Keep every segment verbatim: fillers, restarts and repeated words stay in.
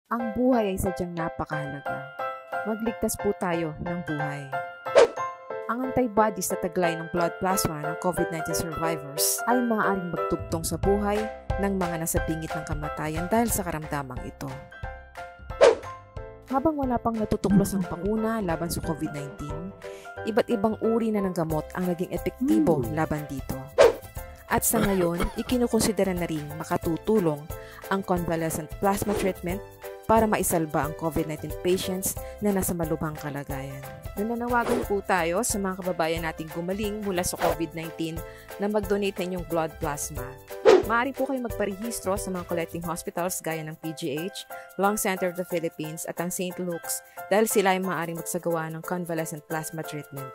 Ang buhay ay sadyang napakahalaga. Magligtas po tayo ng buhay. Ang antibodies na taglay ng blood plasma ng COVID nineteen survivors ay maaaring magtugtong sa buhay ng mga nasa bingit ng kamatayan dahil sa karamdamang ito. Habang wala pang natutuklas ang bakuna laban sa COVID nineteen, iba't ibang uri na ng gamot ang naging epektibo laban dito. At sa ngayon, ikinukonsidera na rin makatutulong ang convalescent plasma treatment para maisalba ang COVID nineteen patients na nasa malubhang kalagayan. Nananawagan po tayo sa mga kababayan nating gumaling mula sa COVID nineteen na mag-donate ng inyong blood plasma. Maaari po kayong magparehistro sa mga collecting hospitals gaya ng P G H, Lung Center of the Philippines at ang Saint Luke's dahil sila ay maaaring magsagawa ng convalescent plasma treatment.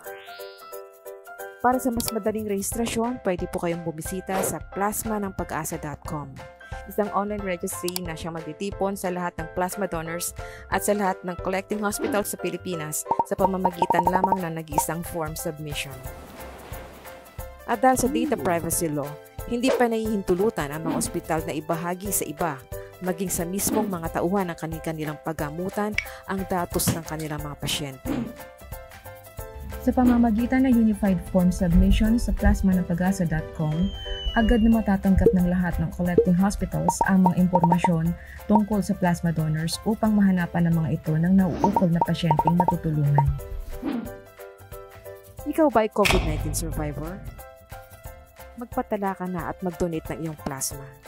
Para sa mas madaling rehistrasyon, pwede po kayong bumisita sa plasma ng pag-asa dot com. Isang online registry na siyang magtitipon sa lahat ng plasma donors at sa lahat ng collecting hospitals sa Pilipinas sa pamamagitan lamang ng nag-iisang form submission. At dahil sa data privacy law, hindi pa nahihintulutan ang mga ospital na ibahagi sa iba, maging sa mismong mga tauhan ng kanilang paggamutan ang datos ng kanilang mga pasyente. Sa pamamagitan ng Unified Form Submission sa plasma ng pag-asa dot com, agad na matatanggap ng lahat ng collecting hospitals ang mga impormasyon tungkol sa plasma donors upang mahanapan ng mga ito ng nauukol na pasyenteng matutulungan. Ikaw ba ay COVID nineteen survivor? Magpatala ka na at mag-donate ng iyong plasma.